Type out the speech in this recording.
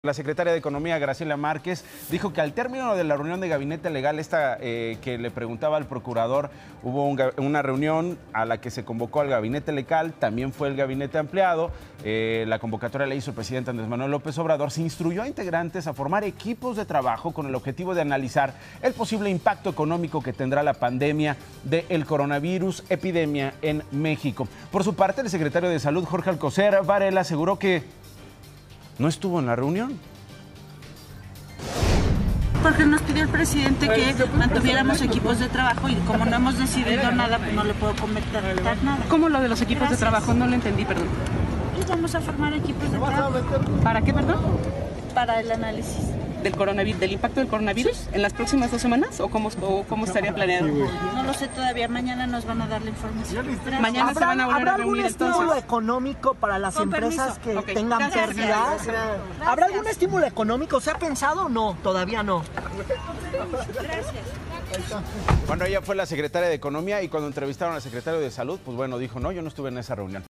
La secretaria de Economía, Graciela Márquez, dijo que al término de la reunión de gabinete legal, que le preguntaba al procurador, hubo una reunión a la que se convocó al gabinete legal, también fue el gabinete ampliado. La convocatoria la hizo el presidente Andrés Manuel López Obrador. Se instruyó a integrantes a formar equipos de trabajo con el objetivo de analizar el posible impacto económico que tendrá la pandemia del coronavirus epidemia en México. Por su parte, el secretario de Salud, Jorge Alcocer Varela, aseguró que no estuvo en la reunión. Porque nos pidió el presidente que mantuviéramos equipos de trabajo y como no hemos decidido nada, pues no le puedo comentar nada. ¿Cómo lo de los equipos de trabajo? No lo entendí, perdón. Y vamos a formar equipos de trabajo. ¿Para qué, perdón? Para el análisis. ¿Del coronavirus, del impacto del coronavirus? ¿Sí? ¿En las próximas 2 semanas? ¿O cómo estaría planeado? No lo sé todavía, mañana nos van a dar la información. Mañana se van a volver a reunir entonces. ¿Habrá algún estímulo económico para las empresas que tengan pérdidas? ¿Habrá algún estímulo económico? ¿Se ha pensado o no? Todavía no. Gracias. Bueno, ella fue la secretaria de Economía y cuando entrevistaron al secretario de Salud, pues bueno, dijo, no, yo no estuve en esa reunión.